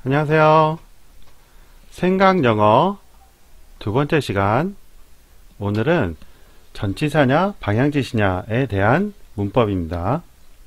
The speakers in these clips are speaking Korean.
안녕하세요. 생각영어 두 번째 시간. 오늘은 전치사냐 방향지시냐에 대한 문법입니다.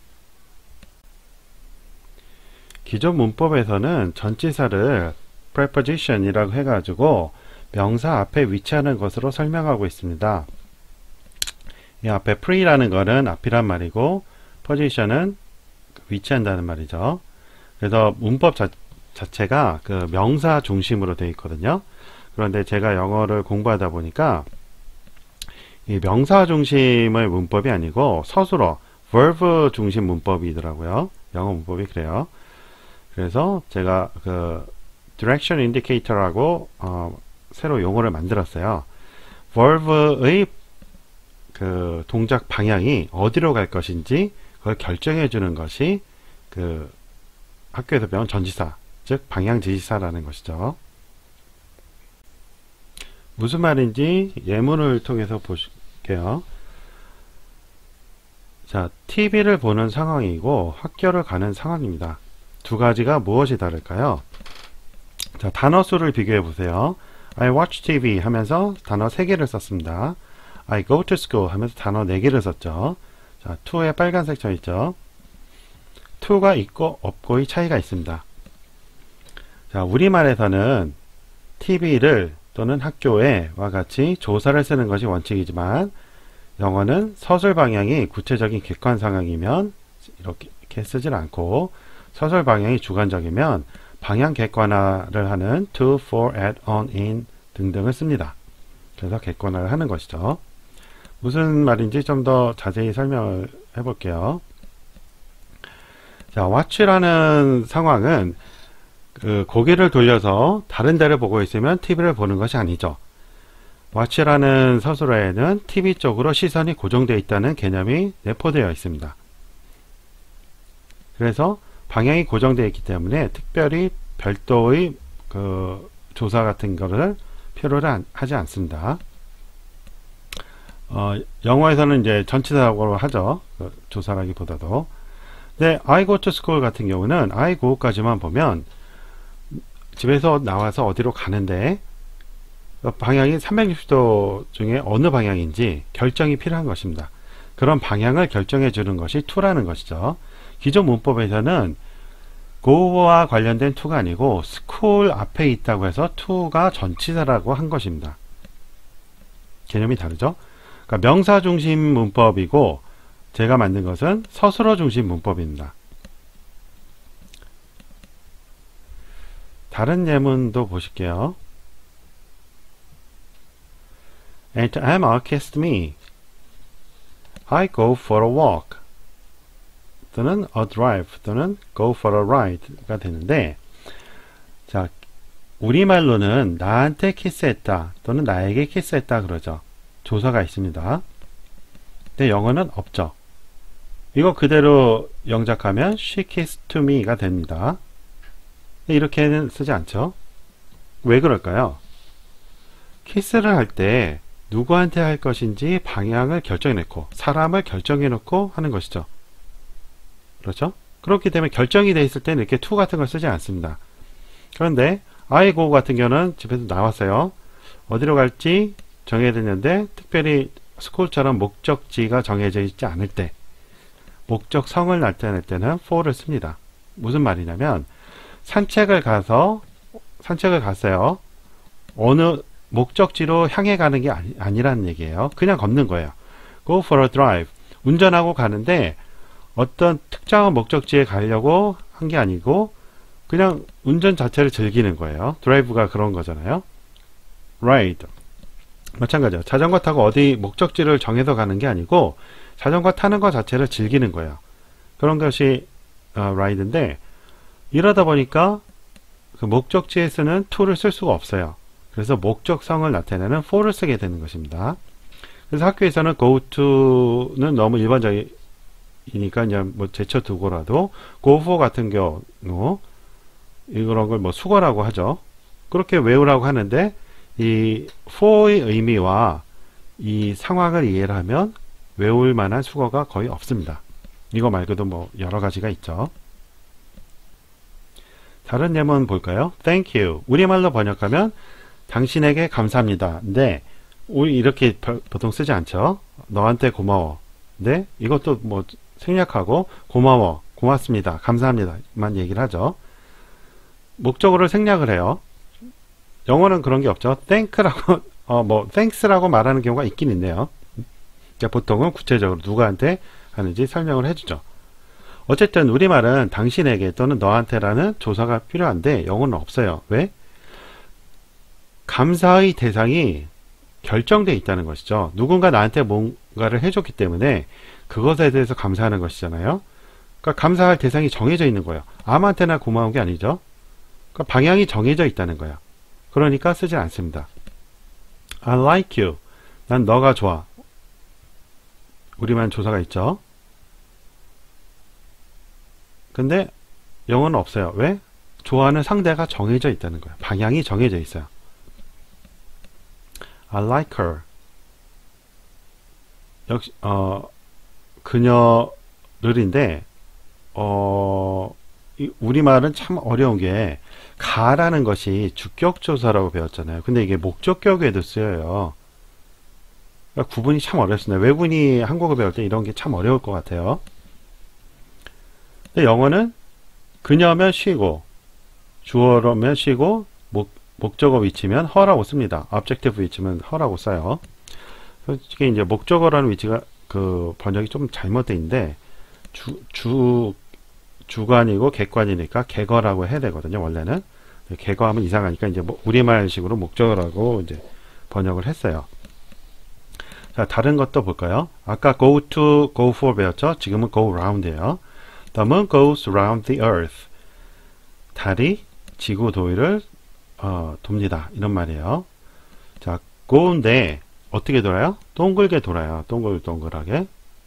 기존 문법에서는 전치사를 preposition이라고 해가지고 명사 앞에 위치하는 것으로 설명하고 있습니다. 이 앞에 pre라는 거는 앞이란 말이고 position은 위치한다는 말이죠. 그래서 문법 자체가 그 명사 중심으로 되어 있거든요. 그런데 제가 영어를 공부하다 보니까 이 명사 중심의 문법이 아니고 서술어, verb 중심 문법이더라고요. 영어 문법이 그래요. 그래서 제가 그 direction indicator라고 새로 용어를 만들었어요. verb의 그 동작 방향이 어디로 갈 것인지 그걸 결정해 주는 것이 그 학교에서 배운 전치사, 즉 방향지시사라는 것이죠. 무슨 말인지 예문을 통해서 보실게요. 자, TV를 보는 상황이고 학교를 가는 상황입니다. 두 가지가 무엇이 다를까요? 자, 단어 수를 비교해 보세요. I watch TV 하면서 단어 3개를 썼습니다. I go to school 하면서 단어 4개를 썼죠. 자, to에 빨간색 쳐 있죠. to가 있고 없고의 차이가 있습니다. 자, 우리말에서는 TV를 또는 학교에와 같이 조사를 쓰는 것이 원칙이지만 영어는 서술 방향이 구체적인 객관 상황이면 이렇게 쓰질 않고 서술 방향이 주관적이면 방향 객관화를 하는 to, for, at, on, in 등등을 씁니다. 그래서 객관화를 하는 것이죠. 무슨 말인지 좀 더 자세히 설명을 해볼게요. 자, watch라는 상황은 그 고개를 돌려서 다른 데를 보고 있으면 TV를 보는 것이 아니죠. watch라는 서술어에는 TV 쪽으로 시선이 고정되어 있다는 개념이 내포되어 있습니다. 그래서 방향이 고정되어 있기 때문에 특별히 별도의 그 조사 같은 거를 필요로 하지 않습니다. 영어에서는 이제 전치사라고 하죠. 그 조사라기보다도. 근데 I go to school 같은 경우는 I go까지만 보면 집에서 나와서 어디로 가는데 방향이 360도 중에 어느 방향인지 결정이 필요한 것입니다. 그런 방향을 결정해 주는 것이 to라는 것이죠. 기존 문법에서는 go와 관련된 to가 아니고 school 앞에 있다고 해서 to가 전치사라고 한 것입니다. 개념이 다르죠? 그러니까 명사 중심 문법이고 제가 만든 것은 서술어 중심 문법입니다. 다른 예문도 보실게요. Aunt Emma kissed me. I go for a walk. 또는 a drive 또는 go for a ride가 되는데, 자, 우리말로는 나한테 키스했다 또는 나에게 키스했다 그러죠. 조사가 있습니다. 근데 영어는 없죠. 이거 그대로 영작하면 she kissed to me가 됩니다. 이렇게는 쓰지 않죠. 왜 그럴까요? 키스를 할 때 누구한테 할 것인지 방향을 결정해놓고 사람을 결정해놓고 하는 것이죠. 그렇죠? 그렇기 때문에 결정이 돼 있을 때는 이렇게 to 같은 걸 쓰지 않습니다. 그런데 I go 같은 경우는 집에서 나왔어요. 어디로 갈지 정해야 되는데 특별히 school처럼 목적지가 정해져 있지 않을 때 목적성을 나타낼 때는 for를 씁니다. 무슨 말이냐면 산책을 갔어요. 어느 목적지로 향해 가는 게 아니라는 얘기예요. 그냥 걷는 거예요. Go for a drive. 운전하고 가는데 어떤 특정한 목적지에 가려고 한 게 아니고 그냥 운전 자체를 즐기는 거예요. 드라이브가 그런 거잖아요. Ride. 마찬가지죠. 자전거 타고 어디 목적지를 정해서 가는 게 아니고 자전거 타는 것 자체를 즐기는 거예요. 그런 것이 ride인데 이러다 보니까 그 목적지에 쓰는 to를 쓸 수가 없어요. 그래서 목적성을 나타내는 for를 쓰게 되는 것입니다. 그래서 학교에서는 go to는 너무 일반적이니까 그냥 뭐 제쳐두고라도 go for 같은 경우 이런 걸 뭐 수거라고 하죠. 그렇게 외우라고 하는데 이 for의 의미와 이 상황을 이해를 하면 외울 만한 수거가 거의 없습니다. 이거 말고도 뭐 여러 가지가 있죠. 다른 예문 볼까요? Thank you. 우리말로 번역하면 당신에게 감사합니다. 근데 우리 이렇게 보통 쓰지 않죠. 너한테 고마워. 근데 이것도 뭐 생략하고 고마워, 고맙습니다, 감사합니다만 얘기를 하죠. 목적어를 생략을 해요. 영어는 그런 게 없죠. thank라고 thanks라고 말하는 경우가 있긴 있네요. 보통은 구체적으로 누구한테 하는지 설명을 해주죠. 어쨌든 우리말은 당신에게 또는 너한테라는 조사가 필요한데 영어는 없어요. 왜? 감사의 대상이 결정되어 있다는 것이죠. 누군가 나한테 뭔가를 해줬기 때문에 그것에 대해서 감사하는 것이잖아요. 그러니까 감사할 대상이 정해져 있는 거예요. 아무한테나 고마운 게 아니죠. 그러니까 방향이 정해져 있다는 거예요. 그러니까 쓰지 않습니다. I like you. 난 너가 좋아. 우리만 조사가 있죠. 근데 영어는 없어요. 왜? 좋아하는 상대가 정해져 있다는 거예요. 방향이 정해져 있어요. I like her. 역시 그녀를인데 우리말은 참 어려운 게 가라는 것이 주격조사라고 배웠잖아요. 근데 이게 목적격에도 쓰여요. 그러니까 구분이 참 어렵습니다. 외국인이 한국어 배울 때 이런 게 참 어려울 것 같아요. 근데 영어는 그녀면 쉬고 주어로면 쉬고 목적어 위치면 her라고 씁니다. objective 위치면 her라고 써요. 솔직히 이제 목적어라는 위치가 그 번역이 좀 잘못돼 있는데 주관이고 객관이니까 객어라고 해야 되거든요. 원래는 객어하면 이상하니까 이제 우리말식으로 목적어라고 이제 번역을 했어요. 자, 다른 것도 볼까요? 아까 go to, go for 배웠죠? 지금은 go round이에요. The moon goes round the earth. 달이 지구 도의를 돕니다. 이런 말이에요. 자, go인데 어떻게 돌아요? 동글게 돌아요. 동글동글하게.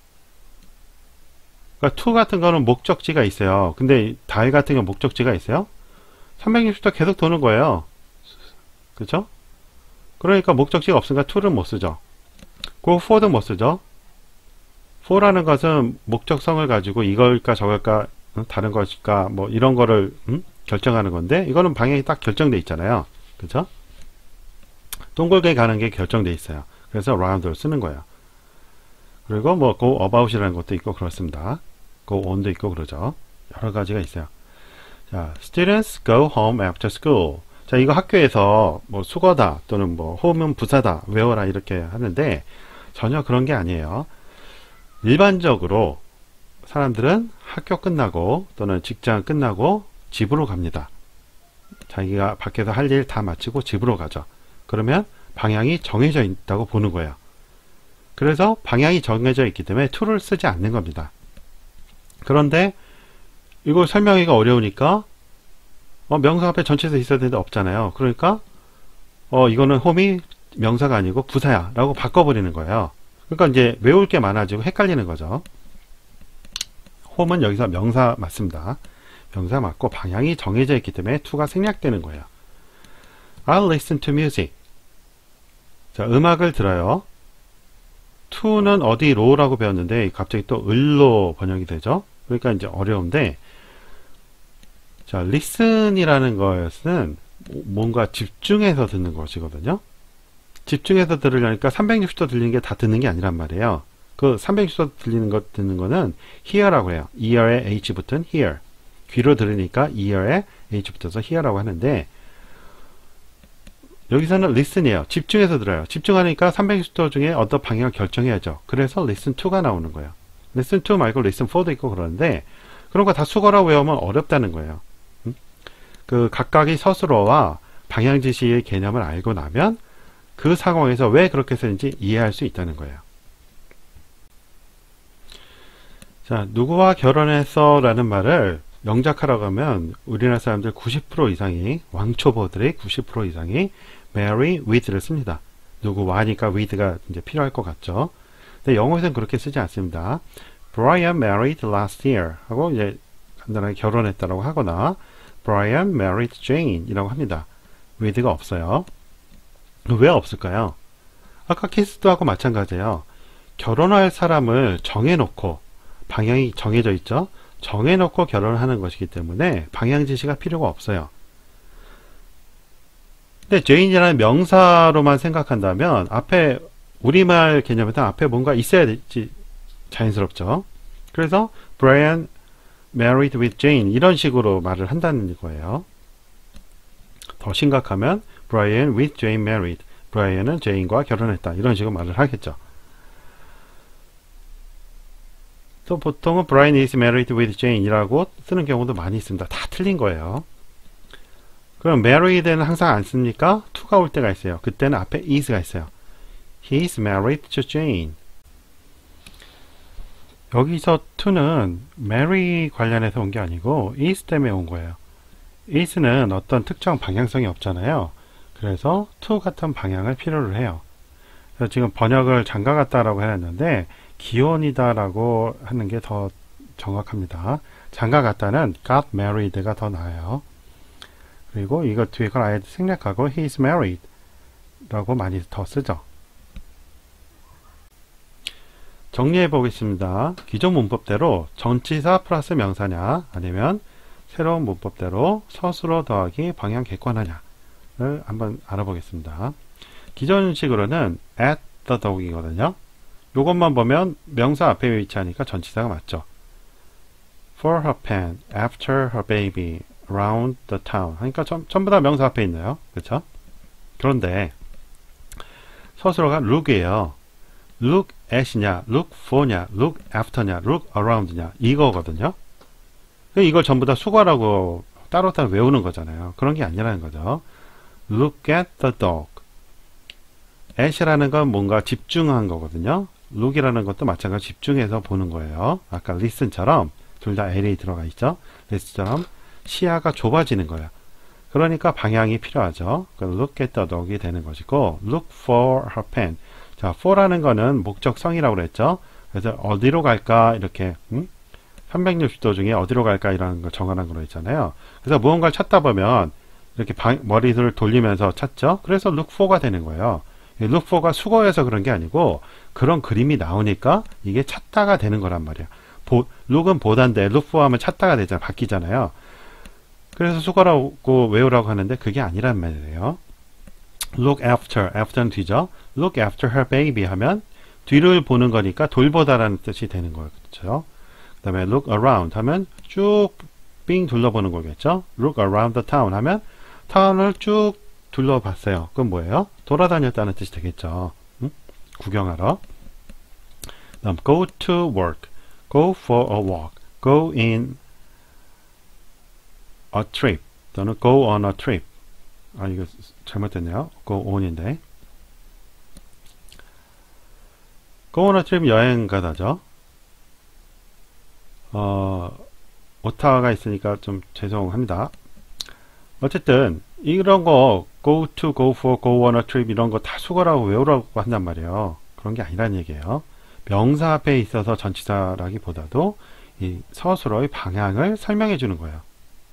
그러니까 to 같은 거는 목적지가 있어요. 근데 달 같은 경우 목적지가 있어요? 360도 계속 도는 거예요. 그쵸? 그러니까 목적지가 없으니까 to를 못 쓰죠. go for도 못 쓰죠. for라는 것은 목적성을 가지고 이걸까 저걸까 다른 것일까 뭐 이런 거를 결정하는 건데 이거는 방향이 딱 결정돼 있잖아요. 그쵸? 동글게 가는 게 결정돼 있어요. 그래서 round를 쓰는 거예요. 그리고 뭐 go about이라는 것도 있고 그렇습니다. go on도 있고 그러죠. 여러 가지가 있어요. 자, students go home after school. 자, 이거 학교에서 뭐 수거다 또는 뭐 home은 부사다 외워라 이렇게 하는데 전혀 그런 게 아니에요. 일반적으로 사람들은 학교 끝나고 또는 직장 끝나고 집으로 갑니다. 자기가 밖에서 할 일 다 마치고 집으로 가죠. 그러면 방향이 정해져 있다고 보는 거예요. 그래서 방향이 정해져 있기 때문에 to를 쓰지 않는 겁니다. 그런데 이거 설명하기가 어려우니까 명사 앞에 전치사 있어야 되는데 없잖아요. 그러니까 이거는 home이 명사가 아니고 부사야 라고 바꿔버리는 거예요. 그러니까 이제 외울 게 많아지고 헷갈리는 거죠. home은 여기서 명사 맞습니다. 명사 맞고 방향이 정해져 있기 때문에 to가 생략되는 거예요. I'll listen to music. 자, 음악을 들어요. to는 어디로라고 배웠는데 갑자기 또 을로 번역이 되죠. 그러니까 이제 어려운데 자, listen이라는 것은 뭔가 집중해서 듣는 것이거든요. 집중해서 들으려니까 360도 들리는 게 다 듣는 게 아니란 말이에요. 그 360도 들리는 것 듣는 거는 hear라고 해요. ear에 h 붙은 hear. 귀로 들으니까 ear에 h 붙어서 hear라고 하는데 여기서는 listen이에요. 집중해서 들어요. 집중하니까 360도 중에 어떤 방향을 결정해야죠. 그래서 listen to가 나오는 거예요. listen to 말고 listen for도 있고 그러는데 그런 거 다 수거라고 외우면 어렵다는 거예요. 그 각각의 서술어와 방향 지시의 개념을 알고 나면 그 상황에서 왜 그렇게 쓰는지 이해할 수 있다는 거예요. 자, 누구와 결혼했어? 라는 말을 영작하라고 하면 우리나라 사람들 90% 이상이 왕초보들의 90% 이상이 marry with를 씁니다. 누구와니까 with가 이제 필요할 것 같죠. 근데 영어에서는 그렇게 쓰지 않습니다. Brian married last year 하고 이제 간단하게 결혼했다라고 하거나 Brian married Jane 이라고 합니다. with가 없어요. 왜 없을까요? 아까 키스도 마찬가지예요. 결혼할 사람을 정해놓고 방향이 정해져 있죠. 정해놓고 결혼을 하는 것이기 때문에 방향 지시가 필요가 없어요. 근데 제인이라는 명사로만 생각한다면 앞에 우리말 개념에서 앞에 뭔가 있어야 되지 자연스럽죠. 그래서 Brian married with Jane 이런 식으로 말을 한다는 거예요. 더 심각하면 Brian with Jane married. 브라이언은 제인과 결혼했다. 이런 식으로 말을 하겠죠. 또 보통은 Brian is married with Jane 이라고 쓰는 경우도 많이 있습니다. 다 틀린 거예요. 그럼 married는 항상 안 씁니까? to가 올 때가 있어요. 그때는 앞에 is가 있어요. He is married to Jane. 여기서 to는 marry 관련해서 온 게 아니고 is 때문에 온 거예요. is는 어떤 특정 방향성이 없잖아요. 그래서 to 같은 방향을 필요로 해요. 그래서 지금 번역을 장가 같다라고 해놨는데 기혼이다라고 하는 게 더 정확합니다. 장가 같다는 got married가 더 나아요. 그리고 이거 뒤에 걸 아예 생략하고 he is married 라고 많이 더 쓰죠. 정리해 보겠습니다. 기존 문법대로 전치사 플러스 명사냐 아니면 새로운 문법대로 서술어 더하기 방향 객관화냐를 한번 알아보겠습니다. 기존식으로는 at the dog이거든요. 요것만 보면 명사 앞에 위치하니까 전치사가 맞죠. For her pen, after her baby, around the town. 그러니까 전부 다 명사 앞에 있네요. 그렇죠? 그런데 서술어가 look이에요. look at이냐, look for냐, look after냐, look around냐 이거거든요. 이걸 전부 다 수거라고 따로따로 외우는 거잖아요. 그런 게 아니라는 거죠. Look at the dog. at이라는 건 뭔가 집중한 거거든요. look이라는 것도 마찬가지로 집중해서 보는 거예요. 아까 listen처럼 둘 다 L이 들어가 있죠. listen처럼 시야가 좁아지는 거예요. 그러니까 방향이 필요하죠. look at the dog이 되는 것이고 look for her pen. 자, for라는 거는 목적성이라고 그랬죠. 그래서 어디로 갈까 이렇게 360도 중에 어디로 갈까 이런 거 정하는 거로 있잖아요. 그래서 무언가를 찾다 보면 이렇게 머리를 돌리면서 찾죠. 그래서 look for가 되는 거예요. look for가 수거해서 그런 게 아니고 그런 그림이 나오니까 이게 찾다가 되는 거란 말이에요. look은 보다인데 look for 하면 찾다가 되잖아요. 바뀌잖아요. 그래서 수거라고 외우라고 하는데 그게 아니란 말이에요. look after, after는 뒤죠. look after her baby 하면 뒤를 보는 거니까 돌보다라는 뜻이 되는 거죠. 그 다음에 look around 하면 쭉 빙 둘러보는 거겠죠. look around the town 하면 타운을 쭉 둘러봤어요. 그건 뭐예요? 돌아다녔다는 뜻이 되겠죠. 구경하러. 다음 go to work, go for a walk, go in a trip 또는 go on a trip. 아 이거 잘못됐네요. go on인데 go on a trip 여행 가다죠. 오타가 있으니까 좀 죄송합니다. 어쨌든 이런 거 go to, go for, go on a trip 이런 거 다 수거라고 외우라고 한단 말이에요. 그런 게 아니란 얘기예요. 명사 앞에 있어서 전치사라기보다도 이 서술어의 방향을 설명해 주는 거예요.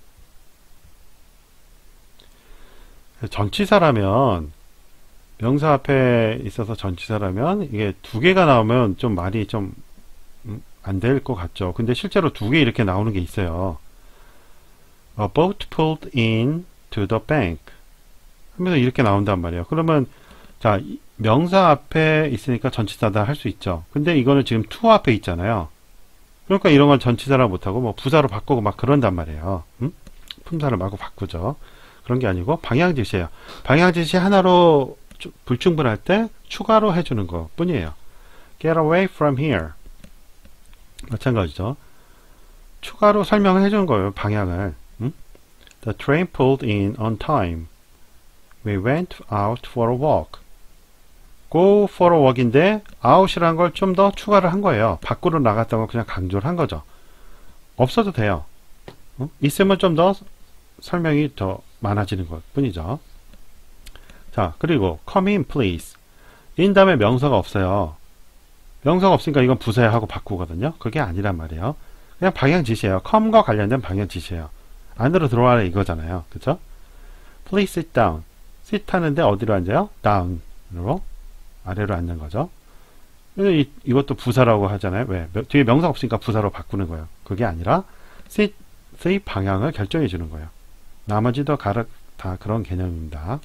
전치사라면 명사 앞에 있어서 전치사라면 이게 두 개가 나오면 좀 말이 좀 안 될 것 같죠. 근데 실제로 두 개 이렇게 나오는 게 있어요. A boat pulled in to the bank 하면서 이렇게 나온단 말이에요. 그러면 자 명사 앞에 있으니까 전치사다 할 수 있죠. 근데 이거는 지금 to 앞에 있잖아요. 그러니까 이런 건 전치사라 못하고 뭐 부사로 바꾸고 막 그런단 말이에요. 품사를 마구 바꾸죠. 그런 게 아니고 방향지시예요. 방향지시 하나로 불충분할 때 추가로 해주는 것 뿐이에요. Get away from here. 마찬가지죠. 추가로 설명을 해주는 거예요. 방향을. The train pulled in on time. We went out for a walk. Go for a walk인데 out이라는 걸 좀 더 추가를 한 거예요. 밖으로 나갔다고 그냥 강조를 한 거죠. 없어도 돼요. 있으면 좀 더 설명이 더 많아지는 것 뿐이죠. 자, 그리고 come in please. in 다음에 명사가 없어요. 명사가 없으니까 이건 부사야 하고 바꾸거든요. 그게 아니란 말이에요. 그냥 방향 지시예요. come과 관련된 방향 지시예요. 안으로 들어와라 이거잖아요. 그쵸? Please sit down. sit 하는데 어디로 앉아요? down으로 아래로 앉는 거죠. 이것도 부사라고 하잖아요. 왜? 뒤에 명사 없으니까 부사로 바꾸는 거예요. 그게 아니라 sit의 방향을 결정해 주는 거예요. 나머지도 다 그런 개념입니다.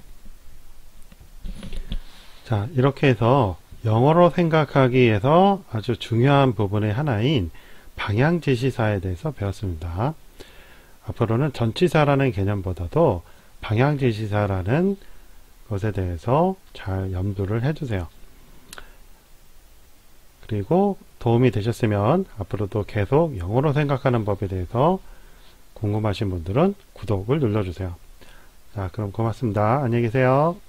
자, 이렇게 해서 영어로 생각하기에서 아주 중요한 부분의 하나인 방향지시사에 대해서 배웠습니다. 앞으로는 전치사라는 개념보다도 방향지시사라는 것에 대해서 잘 염두를 해주세요. 그리고 도움이 되셨으면 앞으로도 계속 영어로 생각하는 법에 대해서 궁금하신 분들은 구독을 눌러주세요. 자, 그럼 고맙습니다. 안녕히 계세요.